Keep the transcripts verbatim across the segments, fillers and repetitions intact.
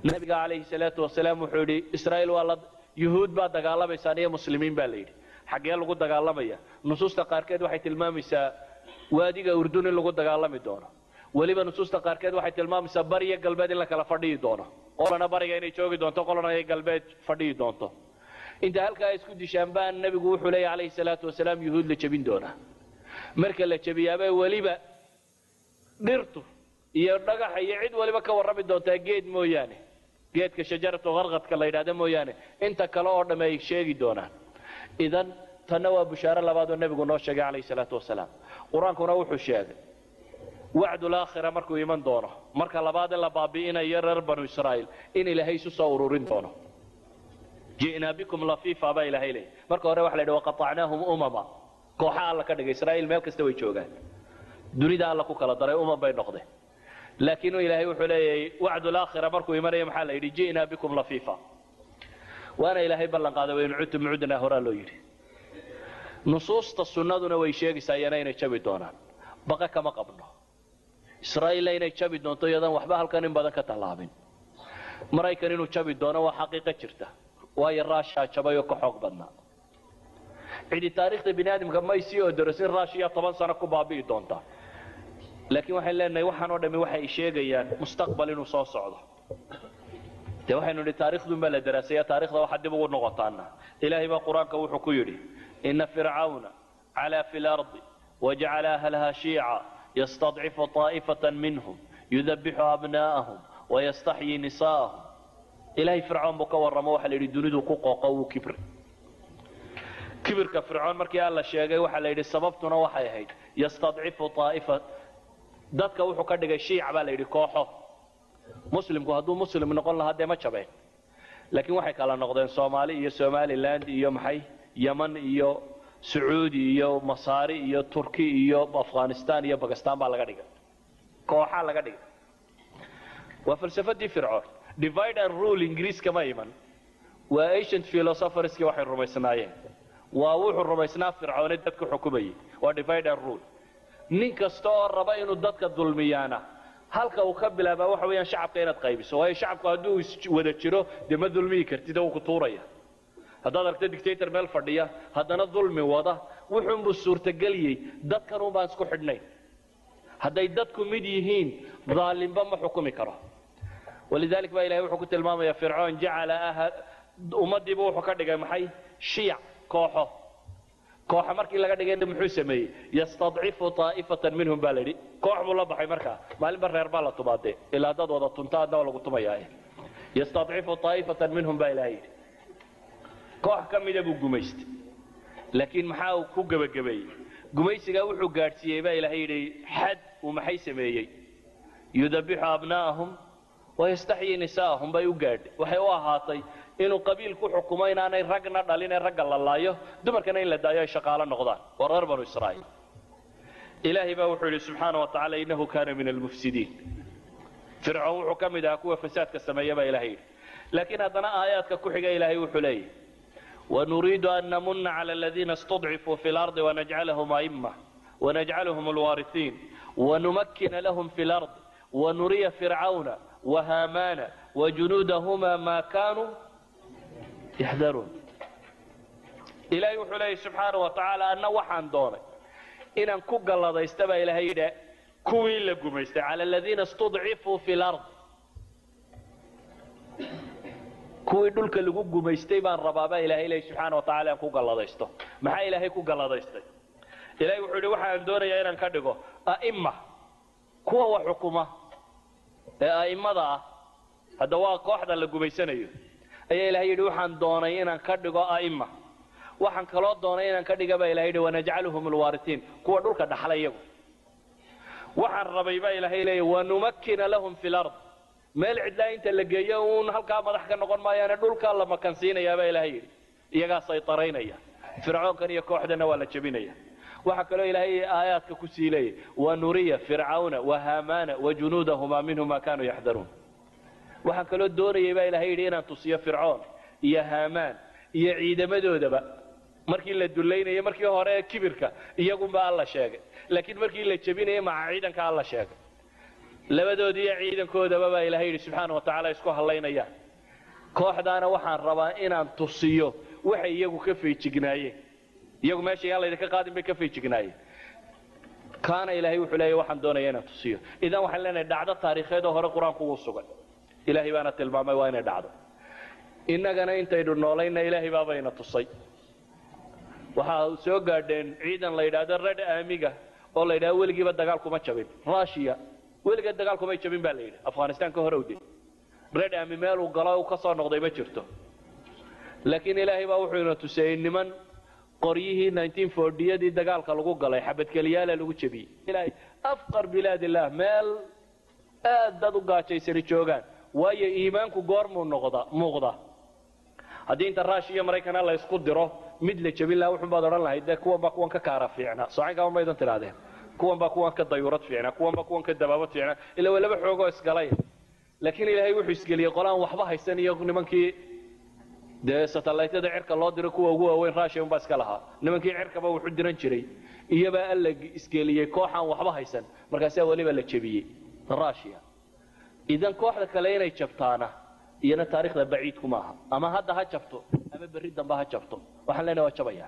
nabiga calayhi salaatu wasalaam wuxuu yidhi israa'iil waa la yuhuud baa dagaalamaysaa iyo muslimiin baa la yidhi xaggee lagu dagaalamaya nusuusta qaarkeed waxay tilmaamaysaa waadiga urdun in lagu dagaalami doono weliba nusuusta qaarkeed waxay tilmaamaysaa bariya galbeed in la kala fadhiyi doono qolana bariga inay joogi doonto qolana ay galbeed fadhiyi doonto inta halkaa isku dishaan baa nabigu wuxuu leeyahay calayhi salaatu wasalaam yuhuud la jebin doonaa marka la jebiyaabay weliba dhirtu iyo dhagaxa iyo cid waliba ka warrami doontaa geed mooyaane geedka shajaratu qarqadka la yidhaahdo mooyaane inta kale oo dhamme ay sheegi doonaan idan tanna waa bushaaro labaad oo nabigu noo sheegay calayhi salaatu wasalaam qur-aankuna wuxuu sheegay wacdu laakhira markuu iman doono marka labaad in la baabi'inayo reer banu israa'iil in ilaahay isu soo ururin doono ji'naa bikum lafiifa baa ilaahay leeyahay marka hore waxa la yidhi waqatacnaahum umama kooxa alla ka dhigay israa'iil meel kasta way joogaan dunida alla ku kala daray umam bay noqdeen laakiin ilaahay wuxuu leeyahay wacdu laakhira markuu imanayo maxaa la yidhi ji'naa bikum lafiifa waana ilaahay ballan qaaday wayn cudtum cudnaa horaa loo yidhi nusuusta sunnaduna way sheegaysaa iyana inay jabi doonaan baqa kama qabno israa'iil inay jabi doonto iyadan waxba halkan in badan ka tallaabin maraykan inuu jabi doono waa xaqiiqo jirta waayo raashaa jabay oo ka xoog badnaa cidi taariikhda bini aadamka may sii odorosin raashiya toban sano ku baabi'i doonta laakiin waxaan leenahay waxaan oo dhammi waxay sheegayaan mustaqbal inuu soo socdo dee waxaynu nidhi taariikhdun baa la daraasaya taariikhda waxaa dib ugu noqotaana ilaahay baa qur-aanka wuxuu ku yidhi ina fircawna calaa fi lardi wajacala ahlaha shiica yastadcifu taa'ifatan minhum yudabixu abnaa'ahum wayastaxyii nisaa'ahum ilaahay fircoon buu ka warramo waxaa la yidhi dunidu ku qooqo wuu kibri kibirka fircoon markii alla sheegay waxaa la yidhi sababtuna waxay ahayd yastadcifu taa'ifa dadka wuxuu ka dhigay shiic baa la yidhi kooxo muslimku hadduu muslim noqon lahaa dee ma jabeen laakiin waxay kala noqdeen soomaali iyo somaliland iyo maxay yaman iyo sacuudi iyo masaari iyo turki iyo afghanistan iyo bakistan baa laga dhigay kooxaa laga dhigay waa falsafadii fircoon divide and rule ingiriiska ma iman waa ancient philosopherskii waxay rumaysnaayeen waa wuxuu rumaysnaa fircoone dadka xukumayay waa divide and rule nin kasta oo raba inuu dadka dulmiyaana halka uu ka bilaabaa waxa weeyaan shacabka inaad qaybiso waayo shacabku hadduu wada jiro dee ma dulmiyi kartid oo ku tuuraya haddaad aragto dictator meel fadhiya haddana dulmi wada wuxuunbuu suurtageliyey dadkan un baan isku xidhnayn hadday dadku mid yihiin daalimba ma xukumi karo walidalik baa ilahay wuxuu ku tilmaamaya fircoon jacala aha ummadiiba wuxuu ka dhigay maxay shiic kooxo kooxa markii laga dhigayna muxuu sameeyey yastadcifu taa'ifatan minhum baa la yidhi koox buu la baxay markaa maalinba reer baa la tumaadee ilaa dad wada tunta adna waa lagu tumayaa yastadcifu taa'ifatan minhum baa ilahay yidhi koox ka mida buu gumaystay laakiin maxaa uu ku gebagabeeyey gumaysigaa wuxuu gaadhsiiyey baa ilahay yidhi xad uu maxay sameeyey yudabixu abnaa'ahum wayastaxyii nisaa'ahum bay u gaadhay waxay u ahaatay inuu qabiil ku xukumo inaanay ragna dhalin ee ragga la laayo dumarkana in la daayo ay shaqaalo noqdaan waa reer banu israa'iil ilaahay baa wuxuu yidhi subxaana wa tacaala innahu kaana min almufsidiin fircoon wuxuu ka mid ahaa kuwa fasaadka sameeya baa ilahay yidhi laakiin haddana aayaadka ku xiga ilaahay wuxuu leeyahy ونريد أن نمن على الذين استضعفوا في الأرض ونجعلهم أئمة ونجعلهم الوارثين ونمكن لهم في الأرض ونري فرعون وهامان وجنودهما ما كانوا يحذرون إلهي وحليه سبحانه وتعالى أن وحان دوني إن كوغ الله ذا استبع إلهي دا كوين لكم على الذين استضعفوا في الأرض kuwii dhulka lagu gumaystay baan rabaaba ilaahay ilaahay subxaana wa tacaala aan ku galladaysto maxaa ilaahay ku galladaystay ilaahay wuxuu yidhi waxaan doonayaa inaan ka dhigo a'imma kuwa wax xukuma ee a'immada ah hadda waa kooxda la gumaysanayo ayaa ilaahay yidhi waxaan doonay inaan ka dhigo a'imma waxaan kaloo doonay inaan ka dhiga baa ilaahay yidhi wanajcaluhum alwaaritiin kuwa dhulka dhaxla iyagu waxaan rabay baa ilaahay leeyahay wanumakkina lahum fi lard meel cidlaa inta la geeyo uun halkaa madax ka noqon maayaane dhulkaa la makansiinayaa baa ilaahay yidhi iyagaa saytaraynaya fircoonkan iyo kooxdana waa la jebinaya waxaa kaloo ilaahay aayaadka ku sii leeyay wanuriya fircawna wahaamaana wajunuudahumaa minhu maa kaanuu yaxdaruun waxaan kaloo doonayay baa ilaahay yidhi inaan tusiyo fircoon iyo haamaan iyo ciidamadoodaba markii la dullaynayay markii hore kibirka iyagunba alla sheegay laakiin markii la jebinayay maca ciidanka alla sheegay labadoodii ciidankoodaba baa ilaahay yidhi subxaanahu wa tacaala isku hadlaynayaan kooxdaana waxaan rabaa inaan tusiyo waxay iyagu ka feejignaayeen iyagu meesha yaan laydinka qaadin bay ka feejignaayeen kaana ilaahay wuxuu leeyahay waxaan doonayaa inaan tusiyo idan waxaan leenahay dhacdo taariikheed oo hore qur-aanku wuu sugay ilaahay baana tilmaamay waa inay dhacdo innagana intaynu noolayna ilaahay baabayna tusay waxaa soo gaadheen ciidan la yidhaahdo red armiga oo la yidhahdo weligiiba dagaal kuma jabin russia weligeed dagaal kumay jabin baa la yidhi afghanistan ka hor owdey red army meel uu galo uu ka soo noqday ma jirto laakiin ilaahay baa wuxuu ina tusayey niman qoryihii nineteen forty-yadii dagaalka lagu galay xabadkeliyaala lagu jabiyey ilaahay afqar bilaadillah meel aad dad u gaajaysani joogaan waayo iimaanku goormuu noqda muuqda haddii inta ruush iyo maraykan la isku diro mid la jabin lahaa wuxuu baad odhan lahayd dee kuwan baa kuwan ka kaara fiicnaa socankama maydan tidhaahdeen kuwan baa kuwan ka dayuurad fiicnaa kuwan baa kuwan ka dabaabad fiicnaa ilaa waa laba xoogoo isgalay laakiin ilaahay wuxuu isgeliyey qolaan waxba haysan iyo nimankii dee satellaytyada cirka loo diro kuwa ugu waaweyn ruushia unbaa iska lahaa nimankii cirkaba wuxuu diran jiray iyabaa alla isgeliyey kooxaan waxba haysan markaasaa weliba la jebiyey ruushia idan kooxda kale inay jabtaana iyana taariikhda baciidku maaha ama hadda ha jabto ama berri dambe ha jabto waxaan leenahay waa jabayaan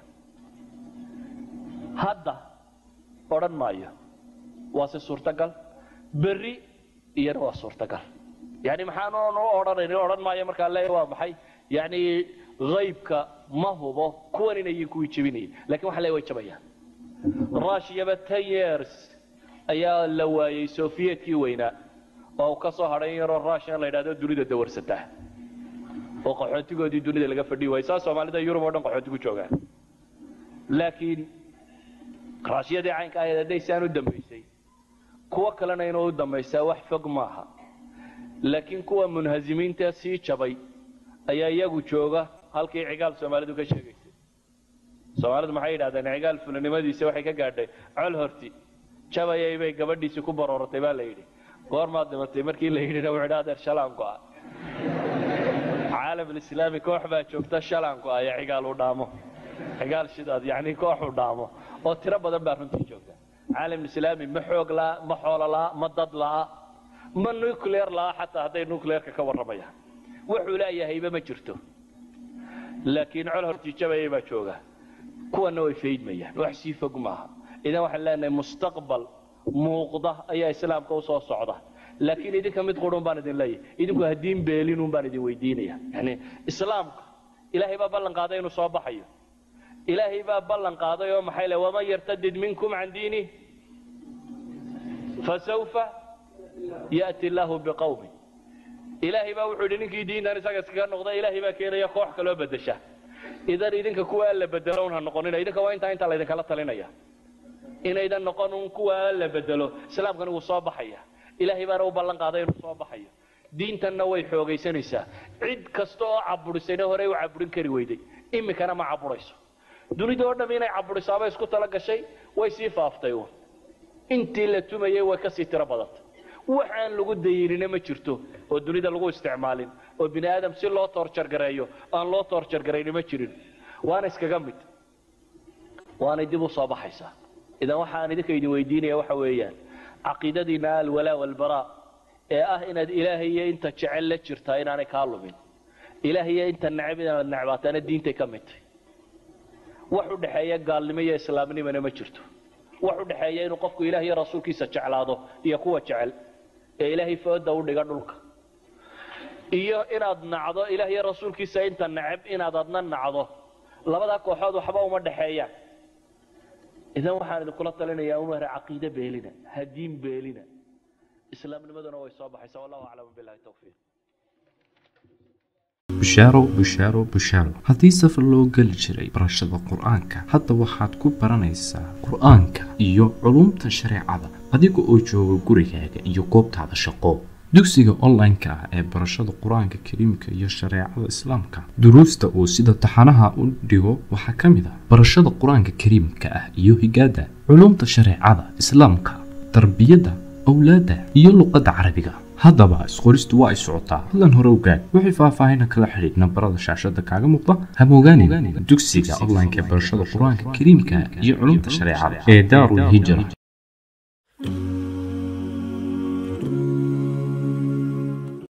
hadda odhan maayo waa si suurtagal berri iyana waa suurtagal yani maxaan u odhanayn odhan maayo markaa leeyahay waa maxay yani haybka ma hubo kuwan inay kuwii jebinayay laakiin waxaan leeyahay way jabayaan ruushiyaba ten years ayaa la waayey sofiyetkii weynaa oo ka soo hadhay yaroo ruushia la yidhahdo dunida dawarsataa oo qaxootigoodii dunida laga fadhi waayey saa soomaalida yurub oo dhan qaxootigu joogaan laakiin ruushiyadii caynka ahayd hadday saan u dambaysay kuwa kalena inuu u dambaysaa wax fog maaha laakiin kuwa munhazimiinta sii jabay ayaa iyagu jooga halkii cigaal soomaalidu ka sheegaysay soomaalidu maxay yidhahdeen cigaal fulanimadiisa waxay ka gaadhay col horti jabayay bay gabadhiisii ku barooratay baa la yidhi goormaad dhimatay markii la yidhina wuxuu idhi adeer shalaan go'a caalam alislaami koox baa joogta shalaan go'a iyo cigaal u dhaamo cigaal shidaad yacni koox u dhaamo oo tiro badan baa runtii joogta caalam alislaami ma xoog la'a ma xoolo la'a ma dad la'a ma nuclear la'a xataa hadday nuclearka ka warramayaan wuxuu leeyahayba ma jirto laakiin col hortii jabayay baa jooga kuwana way faydmayaan wax sii fog maaha idan waxaan leenahay mustaqbal muuqda ayaa islaamka u soo socda laakiin idinka mid qurun baan idin leeyahay idinku hadiin beelinun baan idin weydiinaya yani islaamka ilaahay baa ballan qaaday inuu soo baxayo ilaahay baa ballan qaaday oo maxay leeyahay waman yartadid minkum can diini fasawfa ya'ti allahu biqawmin ilaahay baa wuxuu yidhi ninkii diintan isaga iskaga noqda ilaahay baa keenaya koox kaloo bedesha idan idinka kuwa la bedelo un ha noqonina idinka waa intaa intaa laydinkala talinaya inaydan noqon un kuwa la bedelo islaamkana wuu soo baxaya ilaahay baana u ballan qaaday inuu soo baxayo diintanna way xoogaysanaysaa cid kasta oo caburisayna horey u caburin kari weyday imikana ma caburayso dunida oo dham inay caburisaaba isku tala gashay way sii faaftay uun intii la tumayay way kasii tiro badantay waxaan lagu dayinina ma jirto oo dunida lagu isticmaalin oo bini aadam si loo toorjar gareeyo aan loo toorjar garayni ma jirin waana iskaga mid waana dib u soo baxaysaa idan waxaan idinka idin weydiinaya waxa weeyaan caqiidadiina alwalaa walbaraa ee ah inaad ilaahay iyo inta jecel la jirtaa inaanay kaa lumin ilaahay iyo inta necab inaad necbaataana diintay ka mid tahay wax u dhexeeya gaalnimo iyo islaamnimana ma jirto wax u dhexeeya inuu qofku ilaahay iyo rasuulkiisa jeclaado iyo kuwa jecel ee ilaahay fooda u dhiga dhulka iyo inaad nacdo ilaahay iyo rasuulkiisa inta necab inaad adna nacdo labada kooxood waxba uma dhaxeeyaan idan waxaan idinkula talinayaa umar caqiide beelina hadiin beelina islaamnimaduna way soo baxaysaa wallahu aclam billahi tawfiiq bushaaro bushaaro bushaaro haddii safar loo geli jiray barashada qur-aanka hadda waxaad ku baranaysaa qur-aanka iyo culumta shareecada adiga oo jooga gurigaaga iyo goobtaada shaqo dugsiga online-ka ah ee barashada qur-aanka kariimka iyo shareecada islaamka duruusta uu sida taxanaha u dhigo waxaa ka mid ah barashada qur-aanka kariimka ah iyo higaada culumta shareecada islaamka tarbiyada awlaada iyo luqadda carabiga haddaba isqoristu waa ay socotaa hadlan hore ogaad wixii faahfaahina kala xidhiidh nambarada shaashada kaaga muuqda hamogaanin dugsiga online-ka ee barashada qur-aanka kariimka iyo culumta shareecada ee daarul hijra